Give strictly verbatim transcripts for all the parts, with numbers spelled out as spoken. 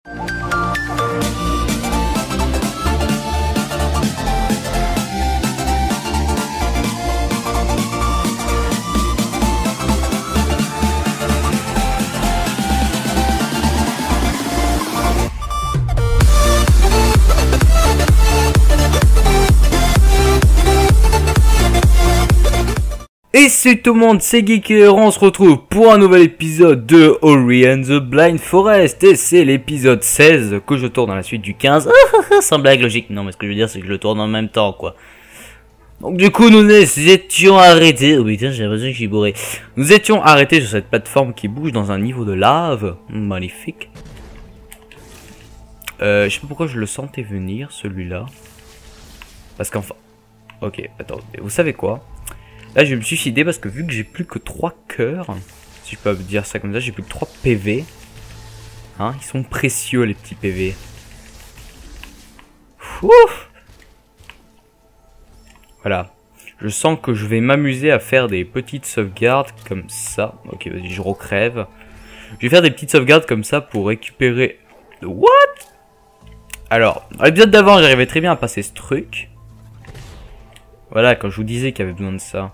Et salut tout le monde, c'est Geeker, on se retrouve pour un nouvel épisode de Ori and the Blind Forest. Et c'est l'épisode seize que je tourne à la suite du quinze. Sans blague logique, non mais ce que je veux dire c'est que je le tourne en même temps quoi. Donc du coup nous étions arrêtés, oh putain j'ai l'impression que je suis bourré. Nous étions arrêtés sur cette plateforme qui bouge dans un niveau de lave, magnifique. Euh, je sais pas pourquoi je le sentais venir celui-là. Parce qu'enfin... Ok, attends, vous savez quoi? Là je vais me suicider parce que vu que j'ai plus que trois cœurs, si je peux dire ça comme ça, j'ai plus que trois P V. Hein, ils sont précieux les petits P V. Ouf. Voilà. Je sens que je vais m'amuser à faire des petites sauvegardes comme ça. Ok, vas-y, je recrève. Je vais faire des petites sauvegardes comme ça pour récupérer... What? Alors, dans l'épisode d'avant, j'arrivais très bien à passer ce truc. Voilà, quand je vous disais qu'il y avait besoin de ça.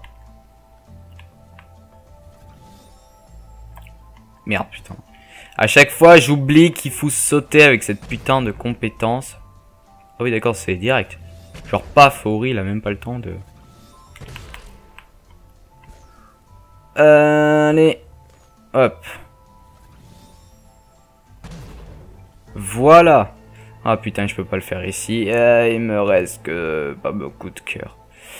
Merde, putain. À chaque fois, j'oublie qu'il faut sauter avec cette putain de compétence. Ah oui, d'accord, c'est direct. Genre, paf, Ori, il a même pas le temps de... Euh, allez. Hop. Voilà. Ah putain, je peux pas le faire ici. Euh, il me reste que pas beaucoup de cœur.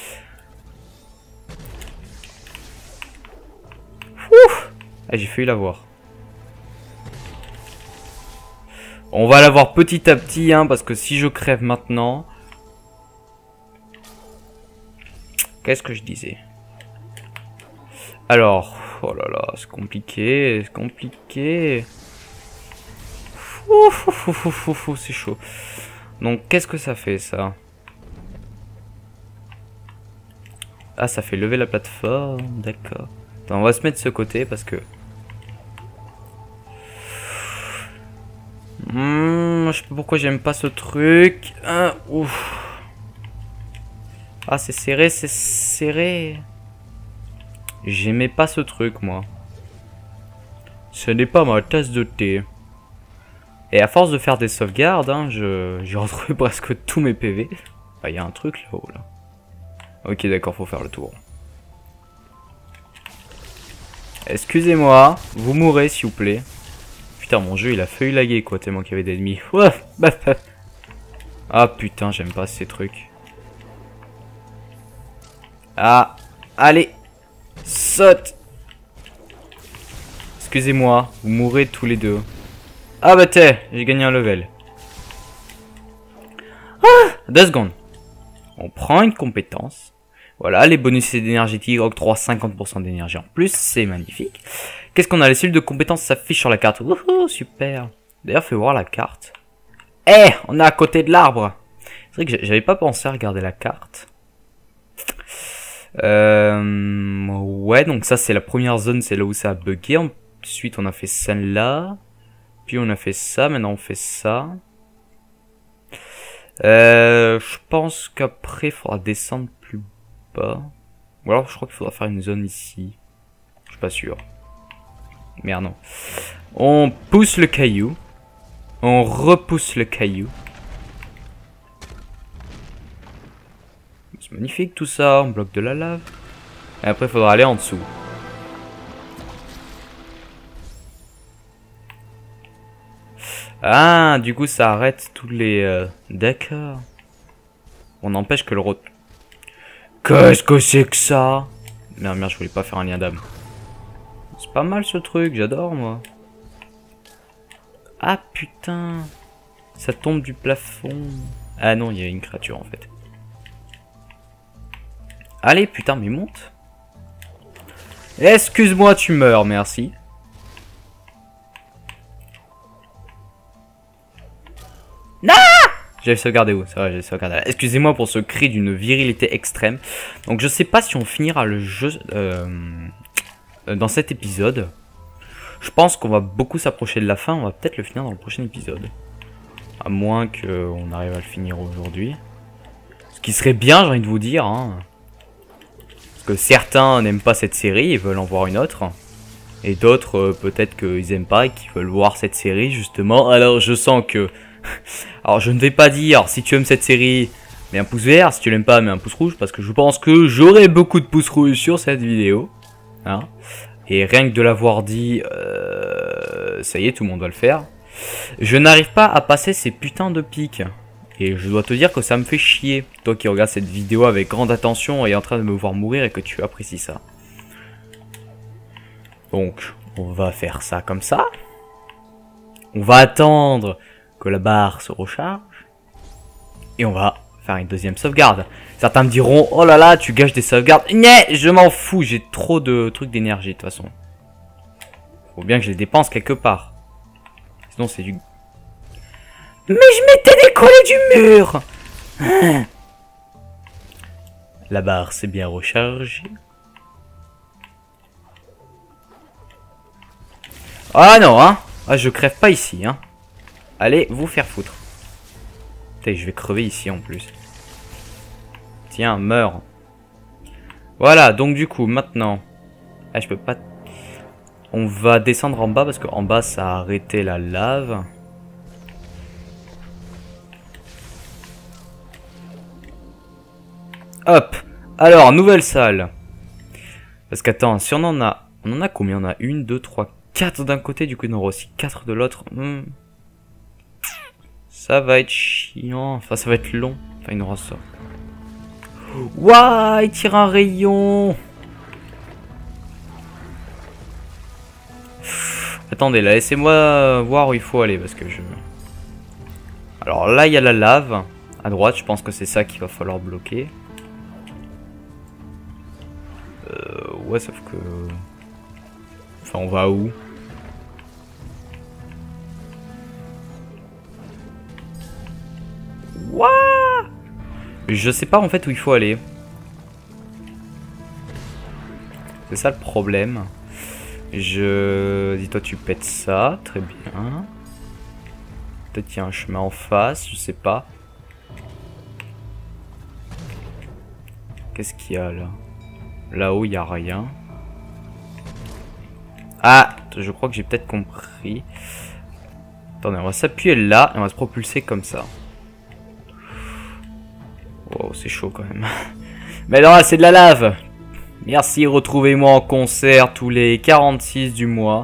Ouf. Ah, j'ai failli l'avoir. On va l'avoir petit à petit, hein, parce que si je crève maintenant... Qu'est-ce que je disais? Alors, oh là là, c'est compliqué, c'est compliqué. Ouf, ouf, ouf, ouf, ouf, ouf, c'est chaud. Donc, qu'est-ce que ça fait, ça? Ah, ça fait lever la plateforme, d'accord. On va se mettre de ce côté, parce que... Mmh, je sais pas pourquoi j'aime pas ce truc. Ah, ouf. Ah, c'est serré, c'est serré. J'aimais pas ce truc, moi. Ce n'est pas ma tasse de thé. Et à force de faire des sauvegardes, hein, je j'ai retrouvé presque tous mes P V. Ah, il y a un truc là-haut, là. Ok, d'accord, faut faire le tour. Excusez-moi, vous mourrez, s'il vous plaît. Putain, mon jeu, il a failli laguer, quoi, tellement qu'il y avait d'ennemis. Ah, putain, j'aime pas ces trucs. Ah, allez, saute. Excusez-moi, vous mourrez tous les deux. Ah bah t'es, j'ai gagné un level. Ah, deux secondes. On prend une compétence. Voilà, les bonus énergétiques octroient cinquante pour cent d'énergie en plus, c'est magnifique. Qu'est-ce qu'on a? Les cellules de compétences s'affichent sur la carte. Wouhou, super. D'ailleurs, fais voir la carte. Eh, hey, on est à côté de l'arbre. C'est vrai que j'avais pas pensé à regarder la carte. Euh, ouais, donc ça c'est la première zone, c'est là où ça a bugué. Ensuite, on a fait celle-là. Puis on a fait ça, maintenant on fait ça. Euh, je pense qu'après, il faudra descendre plus bas. Ou alors, je crois qu'il faudra faire une zone ici. Je suis pas sûr. Merde, non. On pousse le caillou. On repousse le caillou. C'est magnifique tout ça. On bloque de la lave. Et après, il faudra aller en dessous. Ah, du coup, ça arrête tous les... Euh... D'accord. On empêche que le rot... Qu'est-ce que c'est que ça? Merde, merde, je voulais pas faire un lien d'âme. C'est pas mal ce truc, j'adore, moi. Ah, putain. Ça tombe du plafond. Ah non, il y a une créature, en fait. Allez, putain, mais monte. Excuse-moi, tu meurs, merci. Non! J'avais sauvegardé où? Ça va, j'avais sauvegardé. Excusez-moi pour ce cri d'une virilité extrême. Donc je sais pas si on finira le jeu euh, dans cet épisode. Je pense qu'on va beaucoup s'approcher de la fin. On va peut-être le finir dans le prochain épisode. À moins qu'on arrive à le finir aujourd'hui. Ce qui serait bien, j'ai envie de vous dire. Hein. Parce que certains n'aiment pas cette série, ils veulent en voir une autre. Et d'autres, euh, peut-être qu'ils aiment pas et qu'ils veulent voir cette série, justement. Alors, je sens que... Alors, je ne vais pas dire, si tu aimes cette série, mets un pouce vert. Si tu l'aimes pas, mets un pouce rouge. Parce que je pense que j'aurai beaucoup de pouces rouges sur cette vidéo. Hein. Et rien que de l'avoir dit, euh, ça y est, tout le monde va le faire. Je n'arrive pas à passer ces putains de pics. Et je dois te dire que ça me fait chier. Toi qui regardes cette vidéo avec grande attention et en train de me voir mourir et que tu apprécies ça. Donc, on va faire ça comme ça. On va attendre que la barre se recharge. Et on va faire une deuxième sauvegarde. Certains me diront, oh là là, tu gâches des sauvegardes. Nyeh, je m'en fous, j'ai trop de trucs d'énergie de toute façon. Faut bien que je les dépense quelque part. Sinon c'est du... Mais je m'étais décollé du mur. La barre s'est bien rechargée. Ah non, hein. Ah, je crève pas ici, hein. Allez, vous faire foutre. Putain, je vais crever ici en plus. Tiens, meurs. Voilà, donc du coup, maintenant... Ah, je peux pas... On va descendre en bas parce qu'en bas, ça a arrêté la lave. Hop. Alors, nouvelle salle. Parce qu'attends, si on en a... On en a combien? On a une, deux, trois, quatre d'un côté. Du coup, il y en aura aussi quatre de l'autre. Hmm. Ça va être chiant. Enfin, ça va être long. Enfin, il y en aura ça. Ouah, il tire un rayon. Attendez, là, laissez-moi voir où il faut aller, parce que je... Alors là, il y a la lave. À droite, je pense que c'est ça qu'il va falloir bloquer. Euh, ouais, sauf que... Enfin, on va où? Ouah! Je sais pas en fait où il faut aller. C'est ça le problème. Je... Dis-toi tu pètes ça, très bien. Peut-être qu'il y a un chemin en face, je sais pas. Qu'est-ce qu'il y a là? Là-haut il n'y a rien. Ah, je crois que j'ai peut-être compris. Attendez, on va s'appuyer là et on va se propulser comme ça. Wow, c'est chaud quand même. Mais non, c'est de la lave. Merci, retrouvez-moi en concert tous les quarante-six du mois.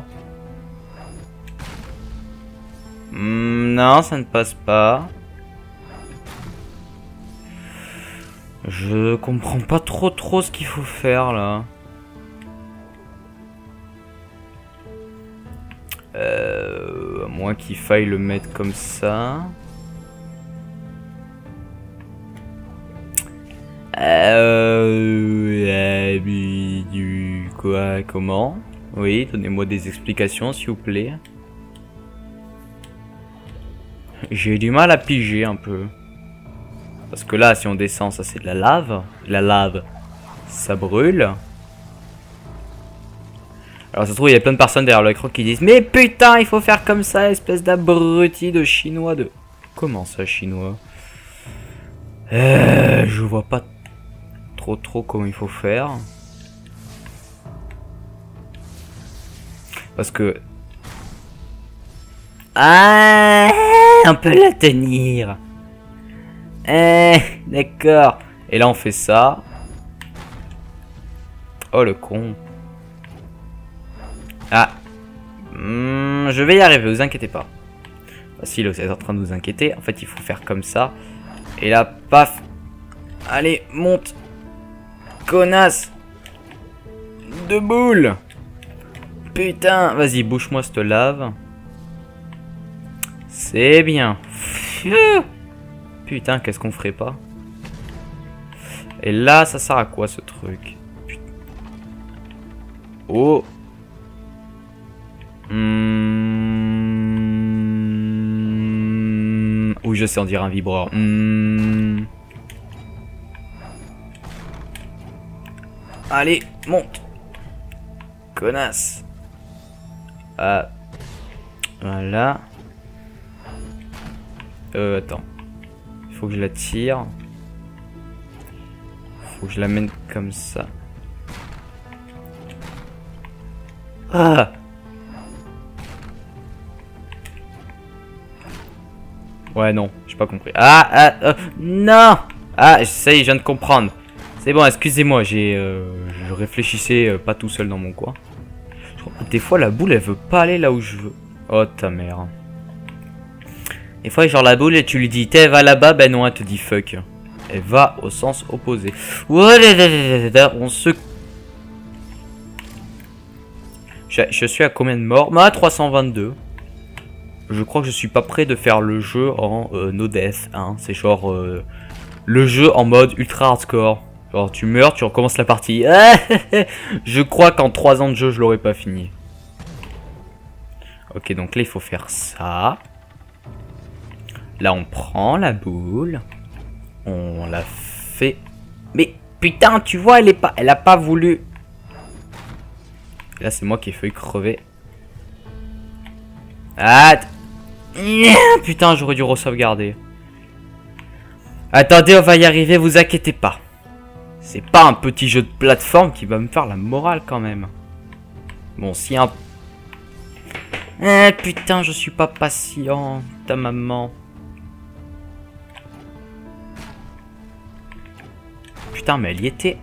Hmm, non, ça ne passe pas. Je comprends pas trop trop ce qu'il faut faire là. Euh, à moins qu'il faille le mettre comme ça. Euh, du quoi, comment? Oui, donnez-moi des explications s'il vous plaît. J'ai du mal à piger un peu. Parce que là, si on descend, ça c'est de la lave. La lave, ça brûle. Alors ça se trouve, il y a plein de personnes derrière l'écran qui disent: mais putain, il faut faire comme ça, espèce d'abruti de chinois de... Comment ça, chinois? euh, Je vois pas trop trop comment il faut faire. Parce que... Ah, on peut la tenir. Eh, d'accord. Et là on fait ça. Oh le con. Ah. Hmm, je vais y arriver, vous inquiétez pas. Ah, si, là vous êtes en train de vous inquiéter. En fait il faut faire comme ça. Et là, paf. Allez, monte. Connasse. De boule. Putain, vas-y, bouge-moi cette lave. C'est bien. Putain, qu'est-ce qu'on ferait pas? Et là, ça sert à quoi ce truc? Putain. Oh. Mmh. Oui, je sais, on dirait un vibreur. Mmh. Allez, monte. Connasse. Ah. Voilà. Euh, attends. Il faut que je la tire. Faut que je la mène comme ça. Ah! Ouais, non, j'ai pas compris. Ah, ah, euh, non! Ah, ça y est, je viens de comprendre. C'est bon, excusez-moi, j'ai, euh, je réfléchissais euh, pas tout seul dans mon coin. Je crois que des fois, la boule, elle veut pas aller là où je veux. Oh, ta mère. Des fois, genre, la boule, et tu lui dis, t'es, va là-bas, ben non, elle te dit fuck. Elle va au sens opposé. Ouais, on se... Je, je suis à combien de morts? Bah, trois cent vingt-deux. Je crois que je suis pas prêt de faire le jeu en euh, no death. Hein. C'est genre euh, le jeu en mode ultra hardcore. Genre tu meurs, tu recommences la partie. Je crois qu'en trois ans de jeu, je l'aurais pas fini. Ok, donc là, il faut faire ça. Là, on prend la boule. On la fait... Mais putain, tu vois, elle est pas... Elle a pas voulu... Là, c'est moi qui ai failli crever. Ah, putain, j'aurais dû re-sauvegarder. Attendez, on va y arriver, vous inquiétez pas. C'est pas un petit jeu de plateforme qui va me faire la morale quand même. Bon, si un... Eh, putain, je suis pas patient, ta maman. Putain, mais elle y était.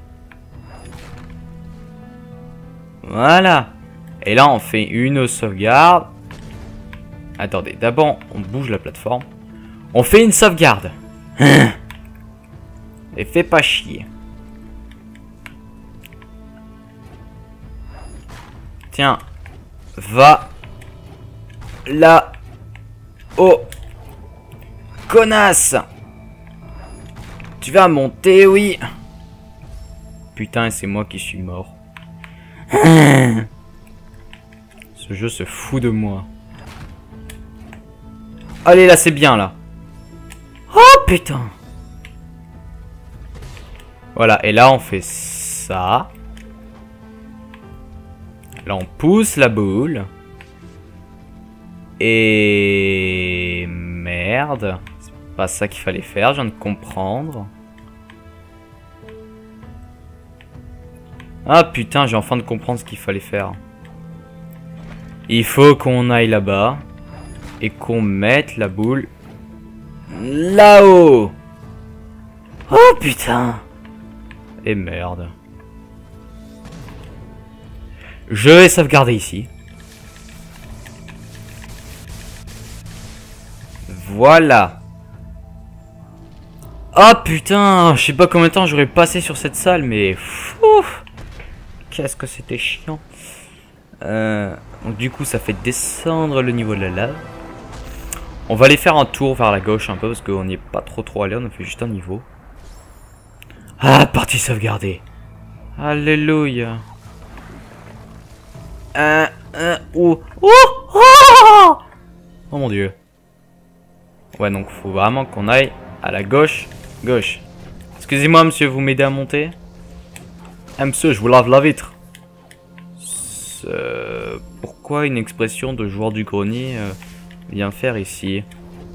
Voilà. Et là, on fait une sauvegarde. Attendez, d'abord, on bouge la plateforme. On fait une sauvegarde. Et fais pas chier. Tiens. Va. Là. Oh. Connasse. Tu vas monter, oui. Putain, c'est moi qui suis mort. Ce jeu se fout de moi. Allez, là, c'est bien, là. Oh, putain. Voilà, et là, on fait ça. Là, on pousse la boule. Et... Merde. C'est pas ça qu'il fallait faire, je viens de comprendre. Ah, putain, j'ai enfin de comprendre ce qu'il fallait faire. Il faut qu'on aille là-bas. Et qu'on mette la boule là-haut. Oh putain. Et merde. Je vais sauvegarder ici. Voilà. Oh putain. Je sais pas combien de temps j'aurais passé sur cette salle, mais... Qu'est-ce que c'était chiant. Euh, donc du coup ça fait descendre le niveau de la lave. On va aller faire un tour vers la gauche un peu parce qu'on n'y est pas trop trop allé, on a fait juste un niveau. Ah, partie sauvegardée. Alléluia. Un, un, oh, oh, oh, oh mon dieu. Ouais, donc faut vraiment qu'on aille à la gauche. Gauche. Excusez-moi monsieur, vous m'aidez à monter? Ah monsieur, je vous lave la vitre. Euh, pourquoi une expression de joueur du grenier euh, vient faire ici?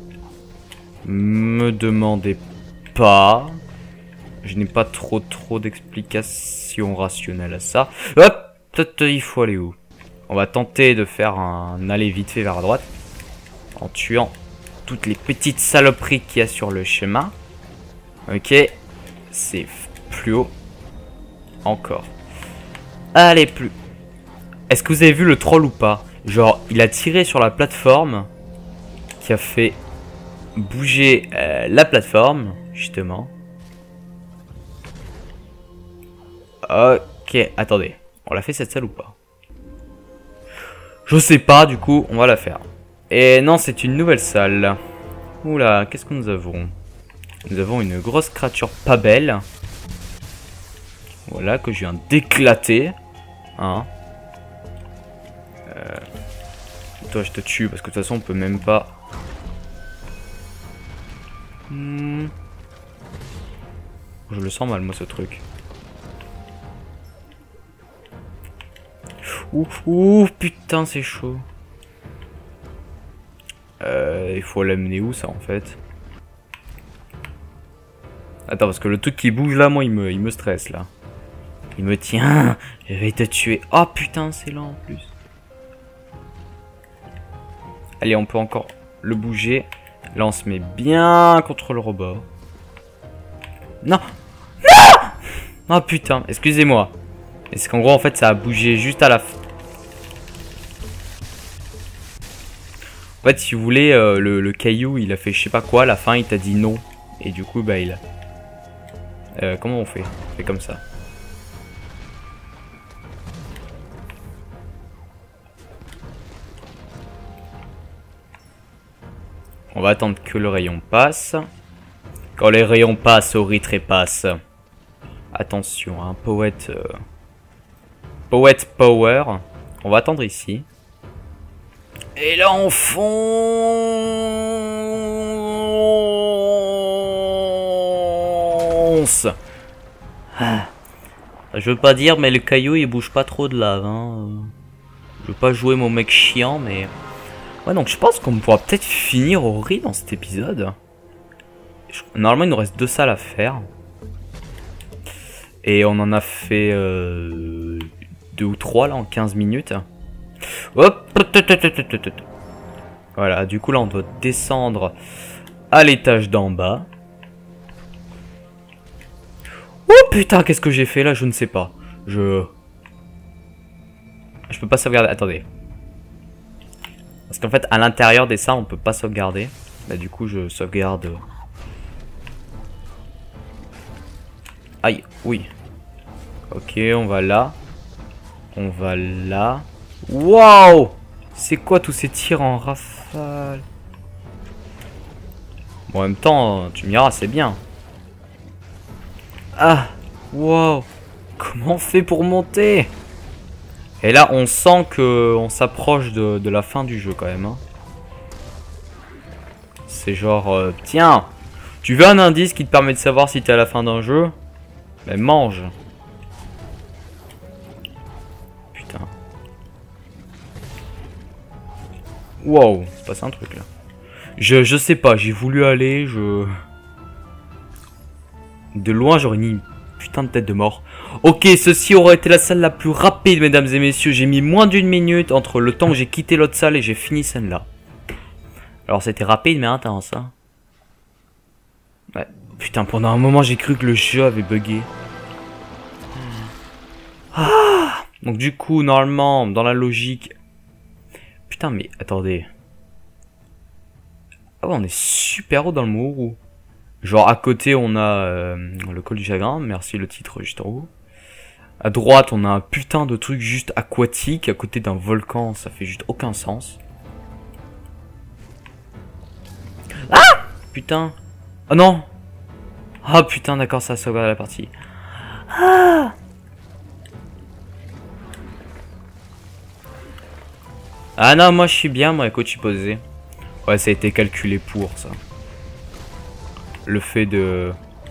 Me demandez pas. Je n'ai pas trop trop d'explications rationnelles à ça. Hop, peut-être il faut aller où? On va tenter de faire un aller vite fait vers la droite. En tuant toutes les petites saloperies qu'il y a sur le chemin. Ok. C'est plus haut. Encore. Allez, plus. Est-ce que vous avez vu le troll ou pas? Genre, il a tiré sur la plateforme. Qui a fait bouger euh, la plateforme. Justement. Ok, attendez. On l'a fait cette salle ou pas? Je sais pas, du coup, on va la faire. Et non, c'est une nouvelle salle. Oula, qu'est-ce que nous avons? Nous avons une grosse créature pas belle. Voilà, que je viens d'éclater. Hein. Euh... Toi, je te tue, parce que de toute façon, on peut même pas... Hmm. Je le sens mal, moi, ce truc. Ouf, ouf, putain, c'est chaud. Euh, il faut l'amener où ça en fait? Attends, parce que le truc qui bouge là, moi, il me, il me stresse là. Il me tient, je vais te tuer. Oh putain, c'est lent en plus. Allez, on peut encore le bouger. Là, on se met bien contre le robot. Non! Non! Oh putain, excusez-moi. Est-ce qu'en gros, en fait, ça a bougé juste à la fin. En fait, si vous voulez, euh, le, le caillou, il a fait je sais pas quoi. À la fin, il t'a dit non. Et du coup, bah, il a... Euh, comment on fait? On fait comme ça. On va attendre que le rayon passe. Quand les rayons passent, Ori trépasse. Attention, hein, poète... Euh... Poète power. On va attendre ici. Et là, on fonce. Ah. Je veux pas dire, mais le caillou, il bouge pas trop de lave. Hein. Je veux pas jouer mon mec chiant, mais... Ouais, donc je pense qu'on pourra peut-être finir Ori dans cet épisode. Normalement, il nous reste deux salles à faire. Et on en a fait euh, deux ou trois là en quinze minutes. Hop. Voilà, du coup là on doit descendre à l'étage d'en bas. Oh putain, qu'est-ce que j'ai fait là? Je ne sais pas. Je... Je peux pas sauvegarder. Attendez. Parce qu'en fait, à l'intérieur des salles, on peut pas sauvegarder. Bah du coup, je sauvegarde... Aïe, oui. Ok, on va là. On va là. Waouh! C'est quoi tous ces tirs en rafale? Bon, en même temps, tu me diras, c'est bien. Ah! Waouh! Comment on fait pour monter? Et là, on sent que on s'approche de, de la fin du jeu quand même. Hein. C'est genre, euh, tiens! Tu veux un indice qui te permet de savoir si t'es à la fin d'un jeu? Ben mange. Putain. Wow, c'est passé un truc là. Je, je sais pas, j'ai voulu aller, je... De loin, j'aurais mis une putain de tête de mort. Ok, ceci aurait été la salle la plus rapide, mesdames et messieurs. J'ai mis moins d'une minute entre le temps que j'ai quitté l'autre salle et j'ai fini celle-là. Alors c'était rapide mais intense, hein. Ouais. Putain, pendant un moment, j'ai cru que le jeu avait bugué. Ah! Donc du coup, normalement, dans la logique... Putain, mais attendez. Ah ouais, on est super haut dans le Mourou. Genre, à côté, on a euh, le col du chagrin. Merci, le titre juste en haut. À droite, on a un putain de truc juste aquatique. À côté d'un volcan, ça fait juste aucun sens. Ah! Putain. Oh non! Ah putain, d'accord, ça sauve la partie. Ah! Ah non, moi je suis bien, moi, écoute, je suis posé. Ouais, ça a été calculé pour ça. Le fait de...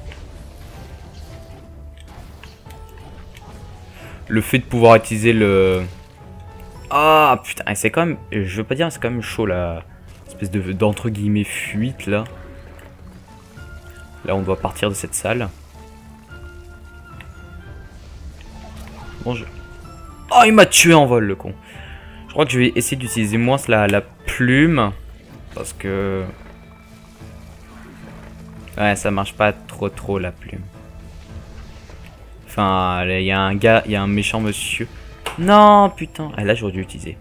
Le fait de pouvoir utiliser le... Ah putain, c'est quand même... Je veux pas dire, c'est quand même chaud la... Espèce de d'entre guillemets fuite là. Là, on doit partir de cette salle. Bon, je... Oh, il m'a tué en vol, le con. Je crois que je vais essayer d'utiliser moins la, la plume. Parce que... Ouais, ça marche pas trop trop, la plume. Enfin, il y a un gars, il y a un méchant monsieur. Non, putain. Ah, là, j'aurais dû l'utiliser.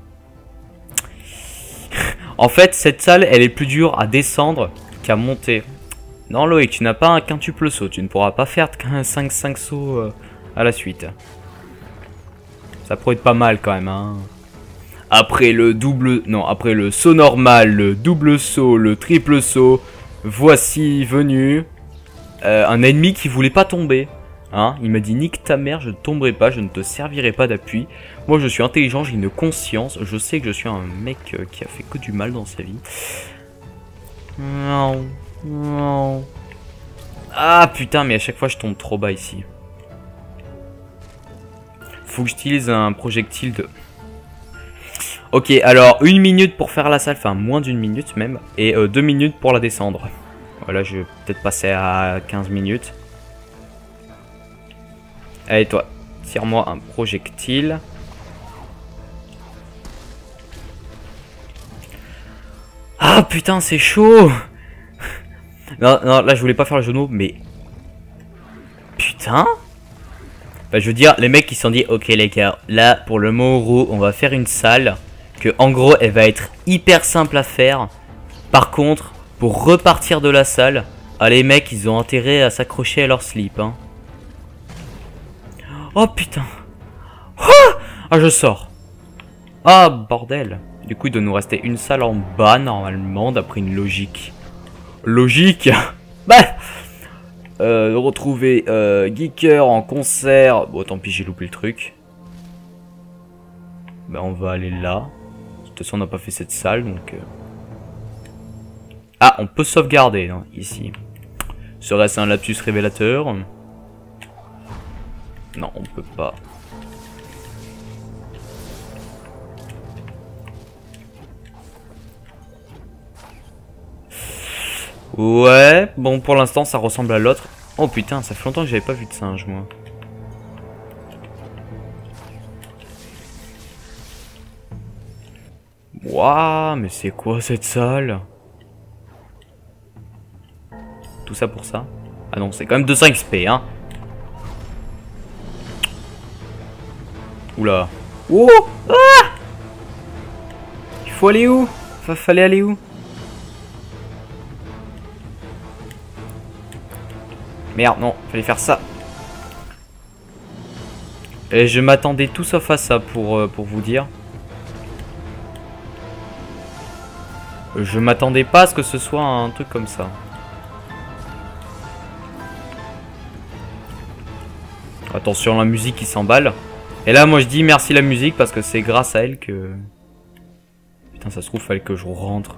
En fait, cette salle, elle est plus dure à descendre qu'à monter. Non, Loïc, tu n'as pas un quintuple saut. Tu ne pourras pas faire qu'un cinq cinq sauts euh, à la suite. Ça pourrait être pas mal quand même. Hein. Après le double... Non, après le saut normal, le double saut, le triple saut, voici venu euh, un ennemi qui voulait pas tomber. Hein, il m'a dit nique ta mère, je ne tomberai pas, je ne te servirai pas d'appui. Moi je suis intelligent, j'ai une conscience, je sais que je suis un mec euh, qui a fait que du mal dans sa vie. Non, non. Ah putain, mais à chaque fois je tombe trop bas ici. Faut que j'utilise un projectile de... Ok, alors une minute pour faire la salle, enfin moins d'une minute même, et euh, deux minutes pour la descendre. Voilà, je vais peut-être passer à quinze minutes. Allez toi, tire-moi un projectile. Ah putain, c'est chaud. Non, non, là je voulais pas faire le genou, mais... Putain. Bah, je veux dire, les mecs qui se sont dit, ok les gars, là pour le Mouru, on va faire une salle que en gros elle va être hyper simple à faire. Par contre, pour repartir de la salle, ah les mecs ils ont intérêt à s'accrocher à leur slip. Hein. Oh putain. Ah je sors. Ah bordel. Du coup il doit nous rester une salle en bas normalement d'après une logique. Logique. Bah euh, retrouver euh, Geeker en concert. Bon tant pis j'ai loupé le truc. Bah on va aller là. De toute façon on n'a pas fait cette salle donc... Euh... Ah on peut sauvegarder hein, ici. Serait-ce un lapsus révélateur? Non on peut pas. Ouais, bon pour l'instant ça ressemble à l'autre. Oh putain, ça fait longtemps que j'avais pas vu de singe moi. Waouh, mais c'est quoi cette salle? Tout ça pour ça? Ah non, c'est quand même deux cents X P hein. Oula. Oh ah, il faut aller où? Fa fallait aller où? Merde, non, fallait faire ça. Et je m'attendais tout sauf à ça pour, euh, pour vous dire. Je m'attendais pas à ce que ce soit un truc comme ça. Attention, la musique qui s'emballe. Et là, moi je dis merci la musique parce que c'est grâce à elle que... Putain, ça se trouve, fallait que je rentre.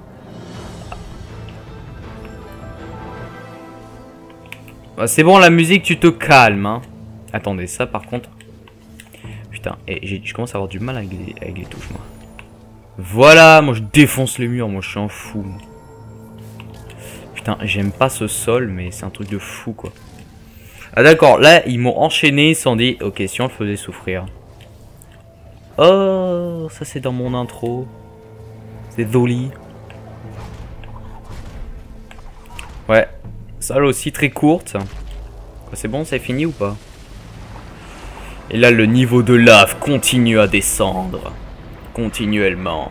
Bah, c'est bon, la musique, tu te calmes. Hein. Attendez, ça par contre. Putain, et je commence à avoir du mal avec les, avec les touches, moi. Voilà, moi je défonce les murs, moi je suis un fou. Putain, j'aime pas ce sol, mais c'est un truc de fou, quoi. Ah d'accord, là, ils m'ont enchaîné, ils se sont dit, ok, si on le faisait souffrir. Oh, ça c'est dans mon intro. C'est joli. Ouais. Salle aussi très courte. C'est bon, c'est fini ou pas? Et là, le niveau de lave continue à descendre. Continuellement.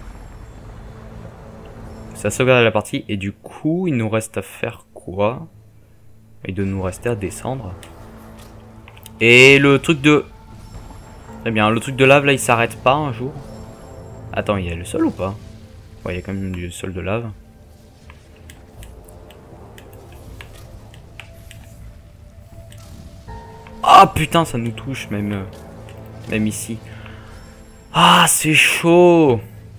Ça sauvegarde la partie. Et du coup, il nous reste à faire quoi? Il doit nous rester à descendre. Et le truc de... Très bien, le truc de lave, là, il s'arrête pas un jour. Attends, il y a le sol ou pas? Ouais, il y a quand même du sol de lave. Ah putain, ça nous touche même, euh, même ici. Ah, c'est chaud.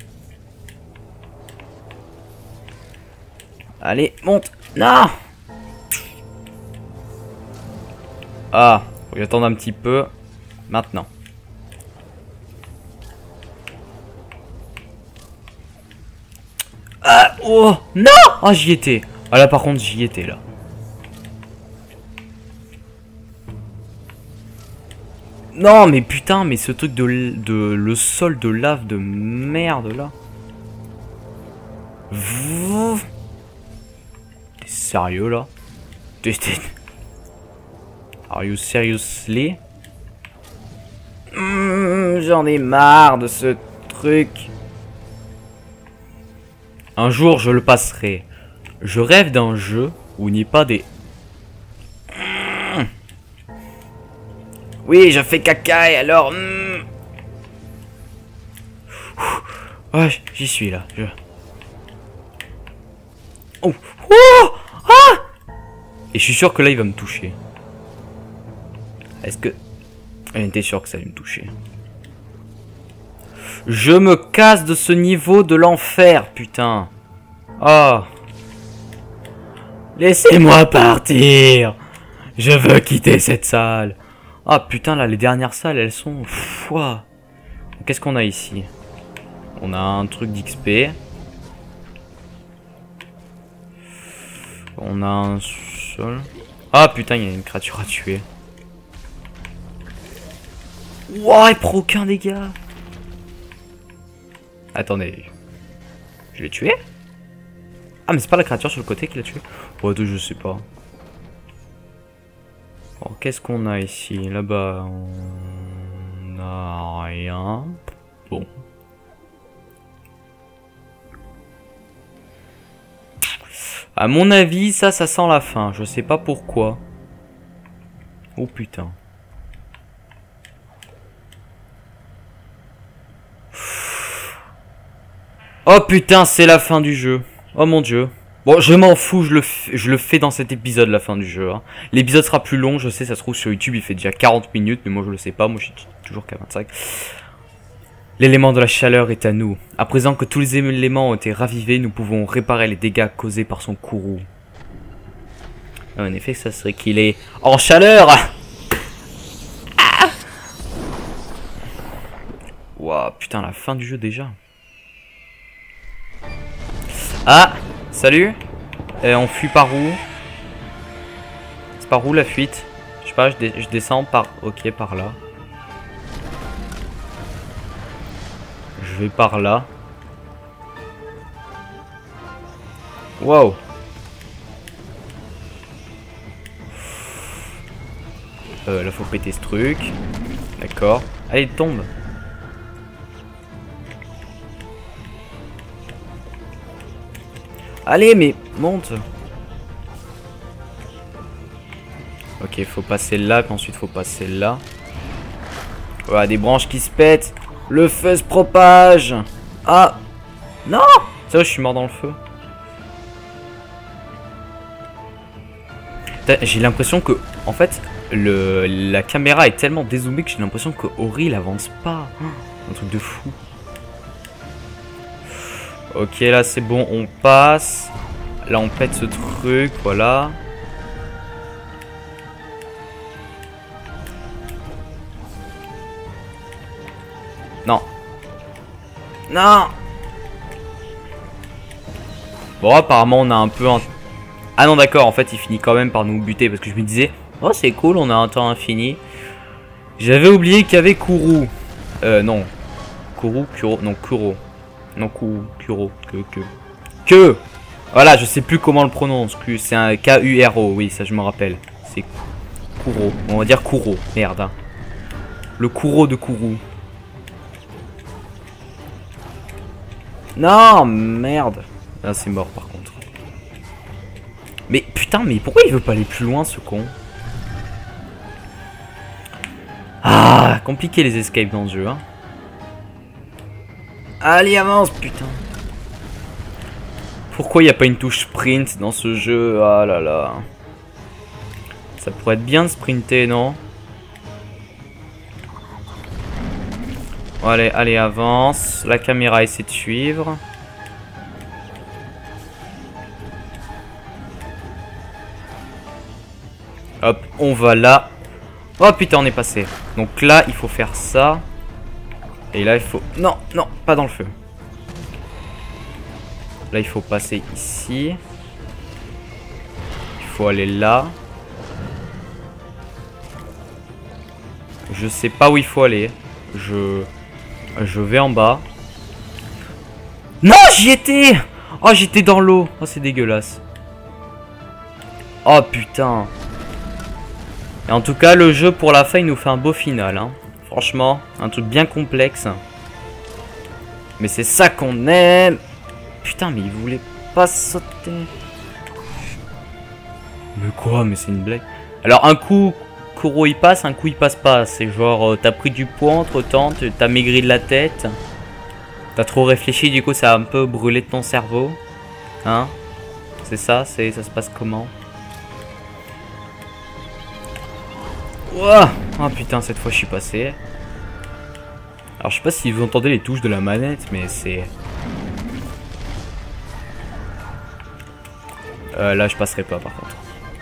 Allez, monte. Non. Ah, faut que j'attende un petit peu. Maintenant. Ah, oh, non. Ah, j'y étais. Ah là, par contre, j'y étais, là. Non mais putain, mais ce truc de, de le sol de lave de merde là. T'es sérieux là? T'es... Are you seriously? Mmh, j'en ai marre de ce truc. Un jour je le passerai. Je rêve d'un jeu où il n'y a pas des... Oui, je fais caca et alors... Mm... Ouais, j'y suis là. Je... Oh. Oh ah. Et je suis sûr que là, il va me toucher. Est-ce que... J'étais sûr que ça allait me toucher. Je me casse de ce niveau de l'enfer, putain. Oh. Laissez-moi partir. Je veux quitter cette salle. Ah putain là les dernières salles elles sont... Qu'est-ce qu'on a ici? On a un truc d'X P. On a un sol. Ah putain, il y a une créature à tuer. Wouah, il prend aucun dégât. Attendez. Je l'ai tué? Ah, mais c'est pas la créature sur le côté qui l'a tué? Oh, je sais pas. Alors, qu'est-ce qu'on a ici? Là-bas, on a rien. Bon. À mon avis, ça, ça sent la fin. Je sais pas pourquoi. Oh putain. Oh putain, c'est la fin du jeu. Oh mon dieu. Bon, je m'en fous, je le, je le fais dans cet épisode, la fin du jeu. Hein. L'épisode sera plus long, je sais, ça se trouve sur YouTube, il fait déjà quarante minutes, mais moi je le sais pas, moi je suis toujours qu'à vingt-cinq. L'élément de la chaleur est à nous. À présent que tous les éléments ont été ravivés, nous pouvons réparer les dégâts causés par son courroux. En effet, ça serait qu'il est en chaleur. Ah Ouah, putain, la fin du jeu déjà. Ah, salut. euh, On fuit par où? C'est par où la fuite? Je sais pas, je, je descends par... Ok, par là. Je vais par là. Wow. Euh, là faut péter ce truc. D'accord. Allez, tombe. Allez, mais monte. Ok, faut passer là, puis ensuite faut passer là. Voilà, des branches qui se pètent. Le feu se propage. Ah. Non. C'est vrai, je suis mort dans le feu. J'ai l'impression que, en fait, le, la caméra est tellement dézoomée que j'ai l'impression que Ori il avance pas. Un truc de fou. Ok, là c'est bon, on passe. Là on pète ce truc, voilà. Non. Non. Bon, apparemment on a un peu un... Ah non d'accord, en fait il finit quand même par nous buter. Parce que je me disais, oh c'est cool, on a un temps infini. J'avais oublié qu'il y avait Kuro. Euh non. Kuro, Kuro, non Kuro. Non, Kuro, que, que, que. Voilà, je sais plus comment le prononce. C'est un K U R O, oui, ça je me rappelle. C'est Kuro. On va dire Kuro. Merde. Hein. Le Kuro de Kuro. Non, merde. Là, c'est mort par contre. Mais putain, mais pourquoi il veut pas aller plus loin ce con? Ah, compliqué les escapes dans ce jeu, hein. Allez, avance, putain. Pourquoi il n'y a pas une touche sprint dans ce jeu? Ah là là. Ça pourrait être bien de sprinter, non? Allez, allez, avance. La caméra essaie de suivre. Hop, on va là. Oh putain, on est passé. Donc là, il faut faire ça. Et là, il faut... Non, non, pas dans le feu. Là, il faut passer ici. Il faut aller là. Je sais pas où il faut aller. Je... Je vais en bas. Non, j'y étais. Oh, j'étais dans l'eau. Oh, c'est dégueulasse. Oh, putain. Et en tout cas, le jeu, pour la fin, il nous fait un beau final, hein. Franchement, un truc bien complexe. Mais c'est ça qu'on aime. Putain, mais il voulait pas sauter. Mais quoi? Mais c'est une blague. Alors, un coup, Kuro il passe, un coup il passe pas. C'est genre, euh, t'as pris du poids entre temps, t'as maigri de la tête. T'as trop réfléchi, du coup, ça a un peu brûlé de ton cerveau. Hein? C'est ça? C'est, ça se passe comment? Ouah. Oh putain, cette fois je suis passé. Alors je sais pas si vous entendez les touches de la manette, mais c'est... Euh, là je passerai pas par contre.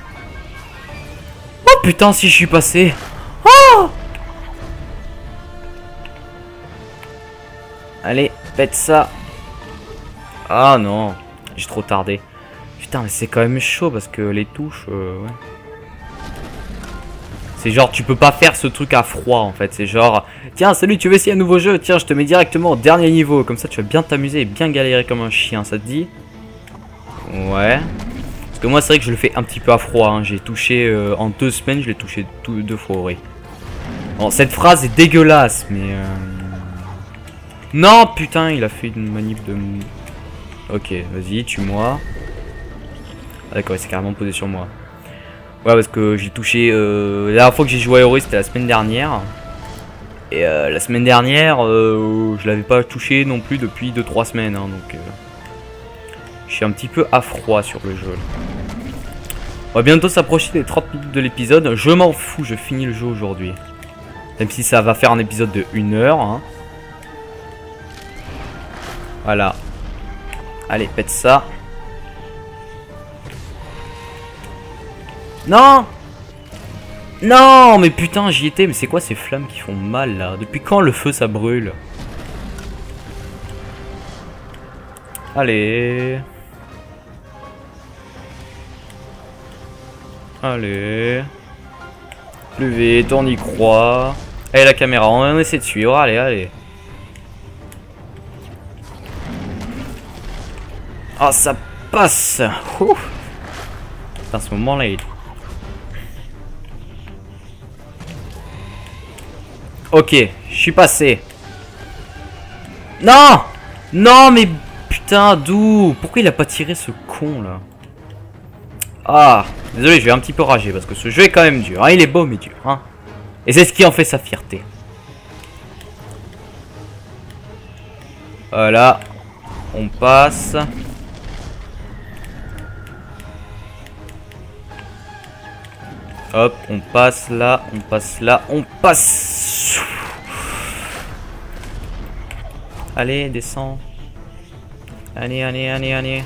Oh putain, si je suis passé. Oh. Allez. pète ça. Ah non, j'ai trop tardé. Putain, mais c'est quand même chaud parce que les touches, euh, ouais. C'est genre, tu peux pas faire ce truc à froid en fait. C'est genre, tiens, salut, tu veux essayer un nouveau jeu? Tiens, je te mets directement au dernier niveau. Comme ça, tu vas bien t'amuser et bien galérer comme un chien, ça te dit? Ouais. Parce que moi, c'est vrai que je le fais un petit peu à froid. Hein. J'ai touché euh, en deux semaines, je l'ai touché tout, deux fois, oui. Bon, cette phrase est dégueulasse, mais. Euh... Non, putain, il a fait une manip de. Ok, vas-y, tue-moi. Ah, d'accord, il s'est carrément posé sur moi. Ouais, parce que j'ai touché... Euh, la dernière fois que j'ai joué à Ori, c'était la semaine dernière. Et euh, la semaine dernière, euh, je l'avais pas touché non plus depuis deux trois semaines. Hein, donc, euh, je suis un petit peu à froid sur le jeu. On va bientôt s'approcher des trente minutes de l'épisode. Je m'en fous, je finis le jeu aujourd'hui. Même si ça va faire un épisode de une heure. Hein. Voilà. Allez, pète ça. Non! Non, mais putain, j'y étais. Mais c'est quoi ces flammes qui font mal là? Depuis quand le feu ça brûle? Allez. Allez. Plus vite, on y croit. Allez, la caméra, on essaie de suivre. Allez, allez. Ah, ça passe. Ouh. À ce moment-là, il... Ok, je suis passé. Non! Non, mais putain, d'où? Pourquoi il a pas tiré ce con là? Ah, désolé, je vais un petit peu rager parce que ce jeu est quand même dur. Hein, il est beau mais dur. Hein. Et c'est ce qui en fait sa fierté. Voilà. On passe. Hop, on passe là, on passe là, on passe. Allez, descends. Allez, allez, allez, allez.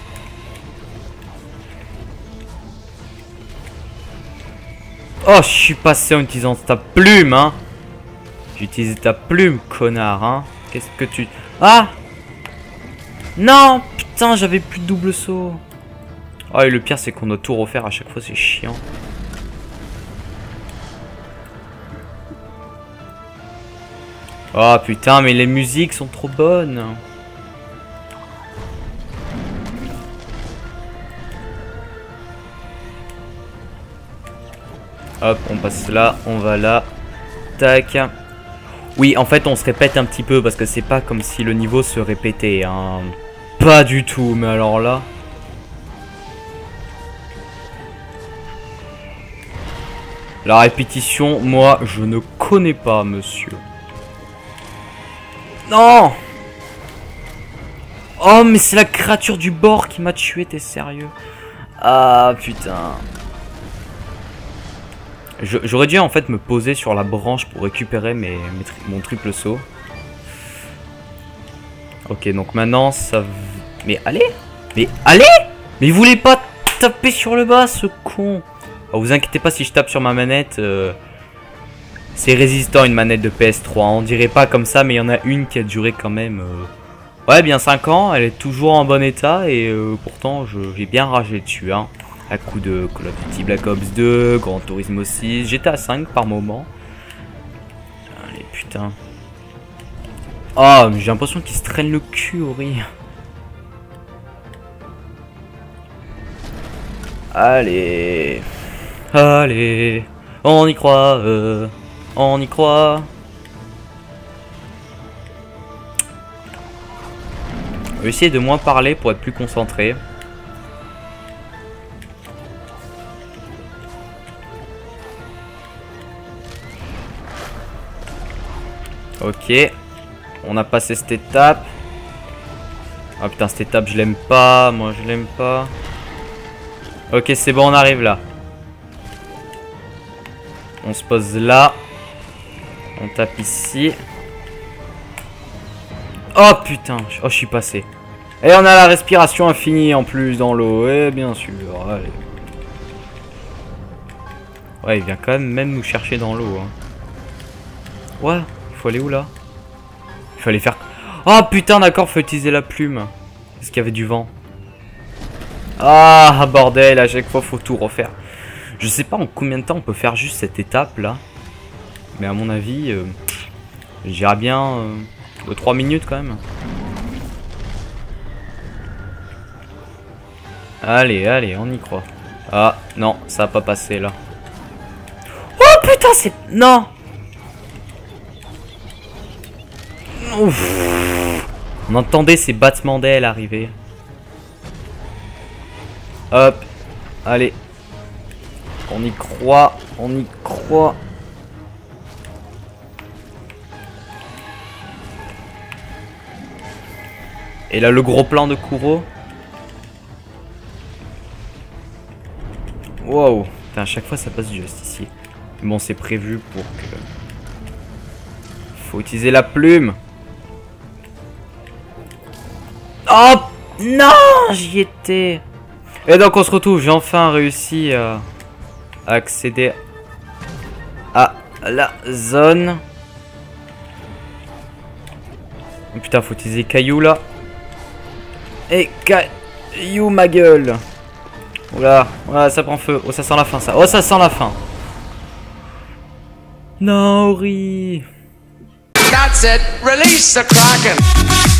Oh, je suis passé en utilisant ta plume, hein. J'ai utilisé ta plume, connard, hein. Qu'est-ce que tu... Ah! Non! Putain, j'avais plus de double saut. Oh, et le pire, c'est qu'on doit tout refaire à chaque fois, c'est chiant. Oh putain, mais les musiques sont trop bonnes. Hop, on passe là, on va là. Tac. Oui, en fait, on se répète un petit peu parce que c'est pas comme si le niveau se répétait. Hein. Pas du tout, mais alors là... La répétition, moi, je ne connais pas, monsieur. Non! Oh, mais c'est la créature du bord qui m'a tué, t'es sérieux? Ah, putain. J'aurais dû, en fait, me poser sur la branche pour récupérer mes, mes tri mon triple saut. Ok, donc maintenant, ça... Mais allez! Mais allez! Mais il voulait pas taper sur le bas, ce con! Oh, vous inquiétez pas si je tape sur ma manette... Euh... C'est résistant une manette de P S trois, on dirait pas comme ça, mais il y en a une qui a duré quand même... Euh... Ouais, bien cinq ans, elle est toujours en bon état, et euh, pourtant j'ai bien ragé dessus, hein. À coup de Call of Duty Black Ops deux, Gran Turismo six, G T A cinq par moment. Allez, putain. Oh, mais j'ai l'impression qu'il se traîne le cul, Ori. Allez. Allez. On y croit, euh... On y croit. On va essayer de moins parler pour être plus concentré. Ok. On a passé cette étape. Ah putain, cette étape je l'aime pas. Moi je l'aime pas. Ok, c'est bon, on arrive là. On se pose là. On tape ici. Oh putain. Oh, je suis passé. Et on a la respiration infinie en plus dans l'eau. Et bien sûr. Allez. Ouais, il vient quand même même nous chercher dans l'eau. Hein. Ouais, il faut aller où là? Il fallait faire... Oh putain, d'accord, faut utiliser la plume. Est-ce qu'il y avait du vent? Ah bordel, à chaque fois faut tout refaire. Je sais pas en combien de temps on peut faire juste cette étape là. Mais à mon avis, euh, j'irai bien euh, de trois minutes quand même. Allez, allez, on y croit. Ah non, ça a pas passé là. Oh putain, c'est... Non. Ouf. On entendait ces battements d'ailes arriver. Hop. Allez. On y croit. On y croit. Et là, le gros plan de Kuro. Wow. Putain, à chaque fois, ça passe juste ici. Bon, c'est prévu pour que... Faut utiliser la plume. Oh non, j'y étais. Et donc on se retrouve, j'ai enfin réussi à accéder à la zone. Oh, putain, faut utiliser caillou là. Et caillou ma gueule. Oula, voilà, ça prend feu. Oh, ça sent la fin ça. Oh, ça sent la fin. Naori. That's it. Release the Kraken.